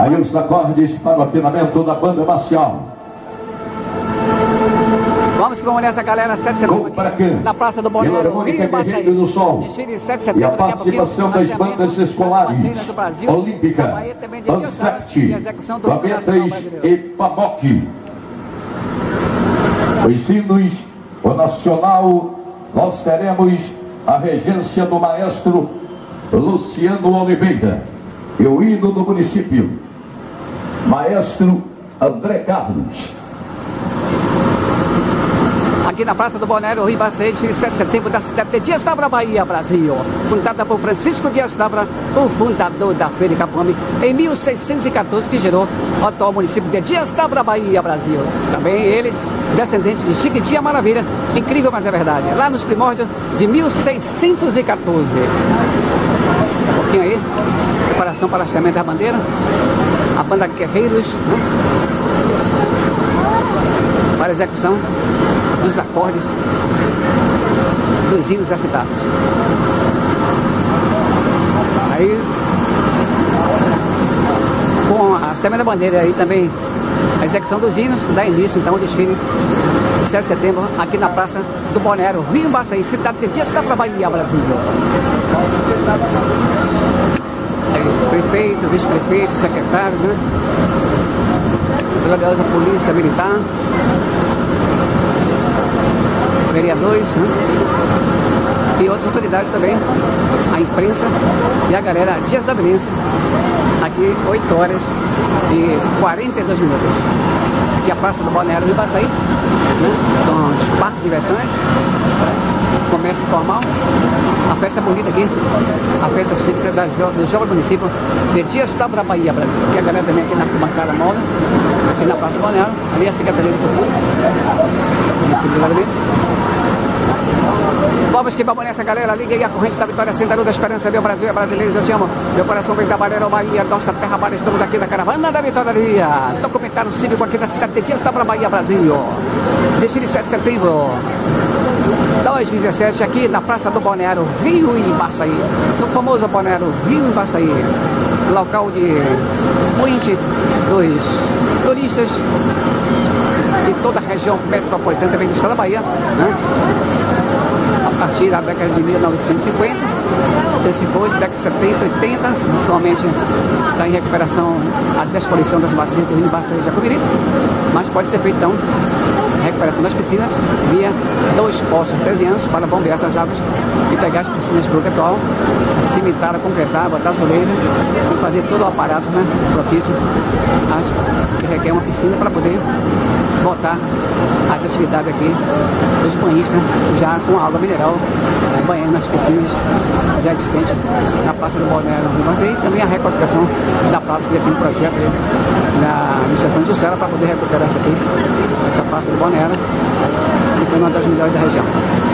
Aí os acordes para o afinamento da banda marcial. Vamos com essa galera, 7 de setembro aqui, na Praça do Balneário, Rio e Baçaí. Do Sol. Desfile 7 de setembro. E a participação das bandas escolares, Olímpica, Ansect, Babetas e Pamoque. Os sinos, o Nacional, nós teremos a regência do maestro Luciano Oliveira. E o hino do município, maestro André Carlos. Aqui na Praça do Balneário, Rio e Baçaí, desfile 7 de setembro da cidade de Dias d'Ávora, Bahia, Brasil. Fundada por Francisco Dias d'Ávora, o fundador da Feira de Capuame, em 1614, que gerou o atual município de Dias d'Ávora, Bahia, Brasil. Também ele, descendente de Chiquitinha Maravilha, incrível, mas é verdade. Lá nos primórdios de 1614. Um pouquinho aí, preparação para o hasteamento da bandeira. A banda Guerreiros, né? Para a execução dos acordes dos hinos recitados. Aí, com a hasteamento da bandeira aí também, a execução dos hinos, dá início então o desfile de 7 de setembro aqui na Praça do Balneário, Rio e Baçaí, cidade de Dias d'Ávora, Bahia, Brasil. Aí, prefeito, vice-prefeito, secretários, né? Gloriosa Polícia Militar, vereadores, né? E outras autoridades também, a imprensa e a galera Dias d'Avenense, aqui 8 horas e 42 minutos. Aqui a Praça do Balneário do Baçaí, né? Com os parques de diversões, comércio informal, a festa bonita aqui, a festa cívica do jovem município de Dias d'Ávora, Bahia, Brasil. Aqui a galera também aqui na bancada móvel, aqui na Praça do Balneário, ali a Secretaria de Cultura do município de Gaviões. Vamos que vamos nessa, galera. Liguei a corrente da vitória, Sentaru da Esperança. Meu Brasil é brasileiro, eu te amo. Meu coração vem da Bahia, Bahia, nossa terra, Bahia. Estamos aqui na caravana da Vitória. Documentário cívico aqui da cidade de Dias d'Ávora, Bahia, Brasil. Desfile 7 de setembro 2017, aqui na Praça do Balneário, Rio e Baçaí. No famoso Balneário Rio e Baçaí, local de muitos dos turistas de toda a região metropolitana, também do estado da Bahia, né? A partir da década de 1950, depois da década de 70, 80, atualmente está em recuperação a despoluição das bacias do Rio Baçaí e Jacobiri, mas pode ser feito então a recuperação das piscinas via 2 poços artesianos para bombear essas águas e pegar as piscinas para o atual, cimentar, concretar, botar azulejo e fazer todo o aparato, né, propício que requer uma piscina para poder botar as atividades aqui dos banhistas já com água mineral, banhando nas piscinas já existentes na Praça do Balneário Rio Baçaí. Também a recuperação da praça, que já tem um projeto na administração de Jussara para poder recuperar essa praça do Balneário, que foi uma das melhores da região.